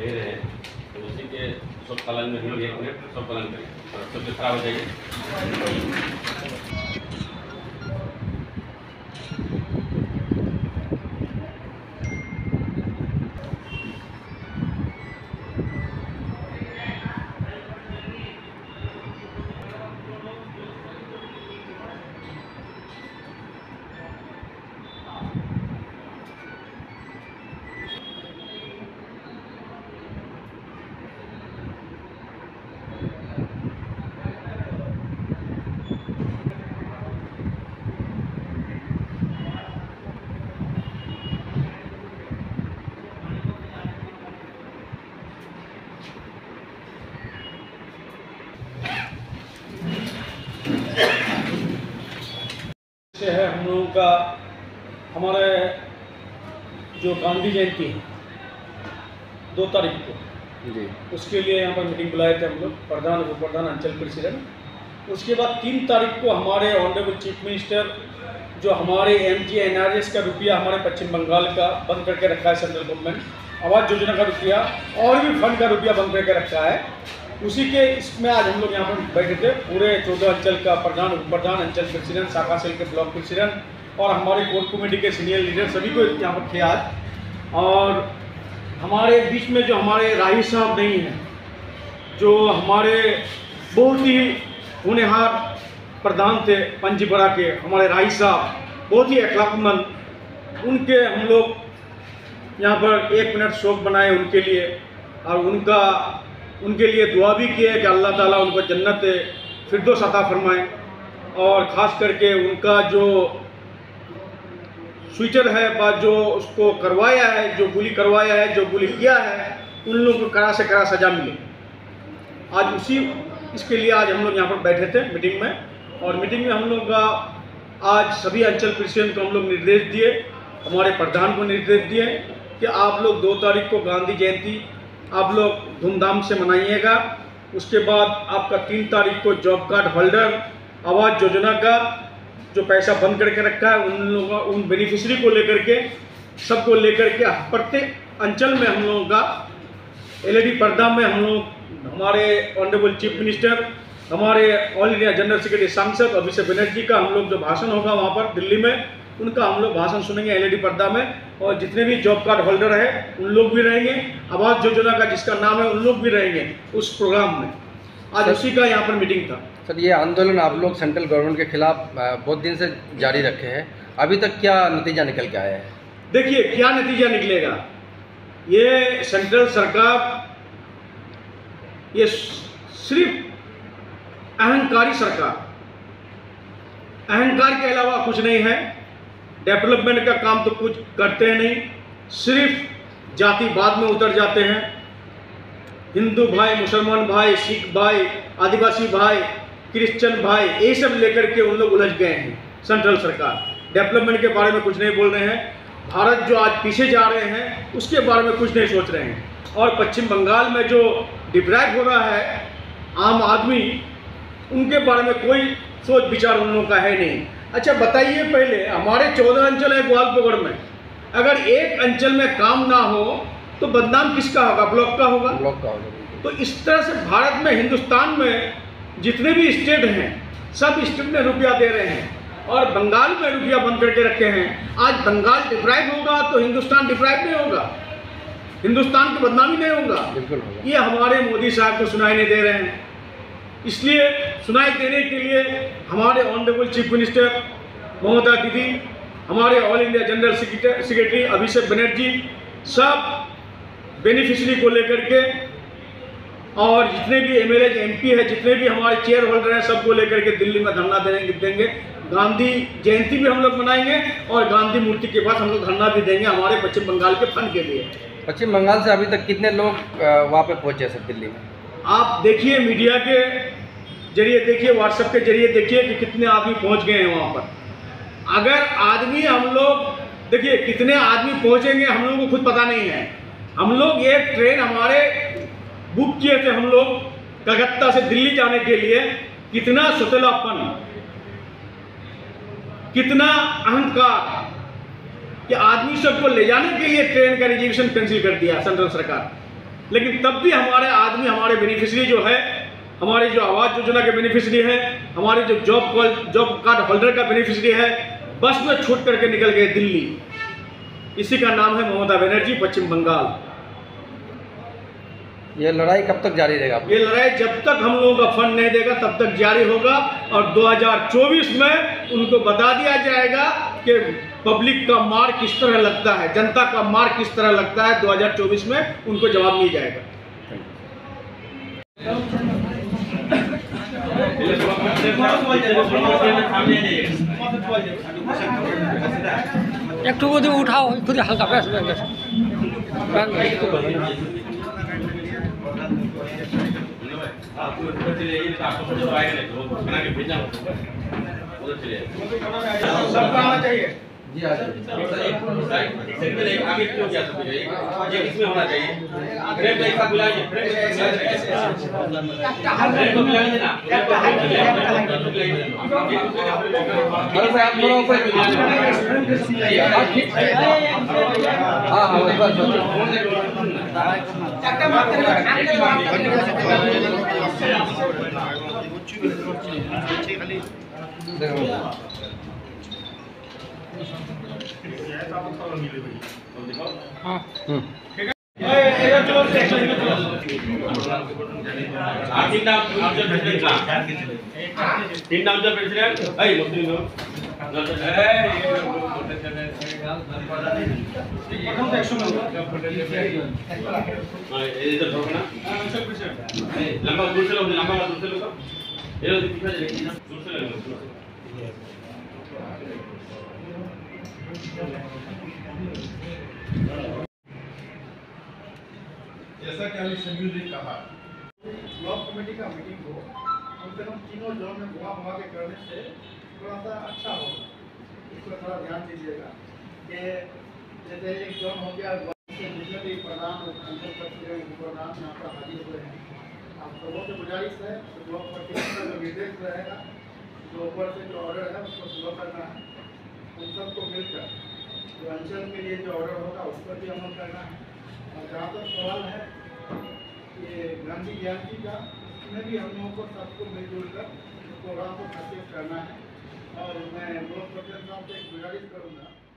ले रहे हैं, तो उसी के सब पालन में हम लोग 1 मिनट सब पालन करें और सबसे खराब हो जाएगी। है हम लोगों का हमारे जो गांधी जयंती है 2 तारीख को जी, उसके लिए यहाँ पर मीटिंग बुलाए थे हम लोग, प्रधान उप प्रधान अंचल प्रेसिडेंट। उसके बाद 3 तारीख को हमारे ऑनरेबल चीफ मिनिस्टर जो हमारे MGNRS का रुपया हमारे पश्चिम बंगाल का बंद करके रखा है, सेंट्रल गवर्नमेंट आवास योजना का रुपया और भी फंड का रुपया बंद करके रखा है, उसी के इसमें आज हम लोग यहाँ पर बैठे थे। पूरे 14 अंचल का प्रधान उप प्रधान अंचल प्रेसिडेंट, शाखा सेल के ब्लॉक प्रेसिडेंट और हमारे कोर कमेटी के सीनियर लीडर सभी को यहाँ पर थे आज। और हमारे बीच में जो हमारे राही साहब नहीं हैं, जो हमारे बहुत ही होनहार प्रधान थे पंजीपरा के, हमारे राही साहब बहुत ही अखलाकमंद, उनके हम लोग यहाँ पर 1 मिनट शोक बनाए उनके लिए और उनके लिए दुआ भी किए कि अल्लाह ताला उनको जन्नत फिरदौस अता फरमाए। और ख़ास करके उनका जो स्वीटर है बा जो उसको करवाया है, जो गुली करवाया है, जो गुली किया है, उन लोगों को कड़ा से कड़ा सज़ा मिले। आज इसके लिए आज हम लोग यहाँ पर बैठे थे मीटिंग में। और मीटिंग में हम लोग का आज सभी अंचल प्रेसिडेंट को हम लोग निर्देश दिए, हमारे प्रधान को निर्देश दिए कि आप लोग 2 तारीख को गांधी जयंती आप लोग धूमधाम से मनाइएगा। उसके बाद आपका 3 तारीख को job card holder Awas Yojana का जो पैसा बंद करके रखा है उन लोगों उन बेनिफिशरी को लेकर के सबको लेकर के प्रत्येक अंचल में हम लोगों का LED पर्दा में हम लोग हमारे ऑनरेबल चीफ मिनिस्टर, हमारे ऑल इंडिया जनरल सेक्रेटरी सांसद अभिषेक बनर्जी का हम लोग जो भाषण होगा वहाँ पर दिल्ली में, उनका हम लोग भाषण सुनेंगे LED पर्दा में। और जितने भी जॉब कार्ड होल्डर है उन लोग भी रहेंगे, आवास योजना का जिसका नाम है उन लोग भी रहेंगे उस प्रोग्राम में। आज उसी का यहाँ पर मीटिंग था। सर ये आंदोलन आप लोग सेंट्रल गवर्नमेंट के खिलाफ बहुत दिन से जारी रखे हैं, अभी तक क्या नतीजा निकल के आया है? देखिए क्या नतीजा निकलेगा, ये सेंट्रल सरकार ये सिर्फ अहंकारी सरकार, अहंकार के अलावा कुछ नहीं है। डेवलपमेंट का काम तो कुछ करते हैं नहीं, सिर्फ जातिवाद में उतर जाते हैं। हिंदू भाई, मुसलमान भाई, सिख भाई, आदिवासी भाई, क्रिश्चियन भाई, ये सब लेकर के उन लोग उलझ गए हैं। सेंट्रल सरकार डेवलपमेंट के बारे में कुछ नहीं बोल रहे हैं, भारत जो आज पीछे जा रहे हैं उसके बारे में कुछ नहीं सोच रहे हैं। और पश्चिम बंगाल में जो डिप्राइव हो रहा है आम आदमी, उनके बारे में कोई सोच विचार उन लोगों का है नहीं। अच्छा बताइए, पहले हमारे 14 अंचल है ग्वालपगड़ में, अगर एक अंचल में काम ना हो तो बदनाम किसका होगा? ब्लॉक का होगा। ब्लॉक का होगा। तो इस तरह से भारत में, हिंदुस्तान में जितने भी स्टेट हैं सब स्टेट में रुपया दे रहे हैं और बंगाल में रुपया बंद करके रखे हैं। आज बंगाल डिप्राइव होगा तो हिंदुस्तान डिप्राइव नहीं होगा, हिंदुस्तान की बदनामी नहीं होगा। बिल्कुल होगा। ये हमारे मोदी साहब को सुनाई नहीं दे रहे हैं, इसलिए सुनाई देने के लिए हमारे ऑनरेबल चीफ मिनिस्टर ममता दीदी, हमारे all India general secretary Abhishek Banerjee, सब बेनिफिशरी को लेकर के और जितने भी MLA MP है, जितने भी हमारे चेयर होल्डर हैं, सबको लेकर के दिल्ली में धरना देंगे। गांधी जयंती भी हम लोग मनाएंगे और गांधी मूर्ति के पास हम लोग धरना भी देंगे हमारे पश्चिम बंगाल के फंड के लिए। पश्चिम बंगाल से अभी तक कितने लोग वहाँ पे पहुँचे सर दिल्ली में? आप देखिए, मीडिया के जरिए देखिए, व्हाट्सएप के जरिए देखिए कि कितने आदमी पहुंच गए हैं वहाँ पर। अगर आदमी हम लोग देखिए कितने आदमी पहुंचेंगे हम लोगों को खुद पता नहीं है। हम लोग एक ट्रेन हमारे बुक किए थे हम लोग कलकत्ता से दिल्ली जाने के लिए। कितना सुतलापन, कितना अहंकार कि आदमी सबको ले जाने के लिए ट्रेन का रिजर्वेशन कैंसिल कर दिया सेंट्रल सरकार। लेकिन तब भी हमारे आदमी, हमारे बेनिफिशरी जो है, हमारे जो आवास योजना के बेनिफिशरी है, हमारे जो जॉब कार्ड होल्डर का बेनिफिशरी है, बस में छूट करके निकल गए दिल्ली। इसी का नाम है ममता बनर्जी, पश्चिम बंगाल। ये लड़ाई कब तक जारी रहेगा? ये लड़ाई जब तक हम लोगों का फंड नहीं देगा तब तक जारी होगा, और 2024 में उनको बता दिया जाएगा कि पब्लिक का मार किस तरह लगता है, जनता का मार किस तरह लगता है। 2024 में उनको जवाब मिल जाएगा। एक तो वो उठाओ खुद हल्का पैस आपको ऊपर चले जाइए, तो आपको फोटो आएगा नहीं, तो वो बना के भेजना उधर चले जाइए। सबका आना चाहिए। जी आ जाइए। एक सेकंड एक आगे क्यों गया सब ये इसमें होना चाहिए। फ्रेम को एक साथ मिलाइए, फ्रेम को मिलाइए ना। अरे भाई आप थोड़ा ऊपर हाँ हाँ तीन नाम जो प्रेसिडेंट ऐ मुस्लिम लोग इधर ठोकना लंबा दूर से लो, लंबा दूर से लो, ये लो दूर से लो। जैसा कि अभी शेड्यूल ने कहा, ब्लॉक कमेटी का मीटिंग हो, कम से कम तीनों जोन में घुमा के करने से थोड़ा सा अच्छा होगा। इसको थोड़ा ध्यान दीजिएगा कि जैसे एक जोन हो गया, जितने भी प्रधान अंचल प्रधान यहाँ पर हाजिर हुए हैं, आप सबों से गुजारिश है तो ब्लॉक कमेटी का जो निर्देश रहेगा, जो ऊपर से जो ऑर्डर है उसको फॉलो करना है। उन सबको मिलकर जो अंचल के लिए जो ऑर्डर होगा उस पर भी अमल करना है। और जहाँ तक सवाल है ये गांधी जयंती का, इसमें भी हम लोगों को सबको मिलजुल कर प्रोग्राम को सक्सेस करना है। और मैं ब्लॉक प्रेसिडेंट साहब से गुजारिश करूँगा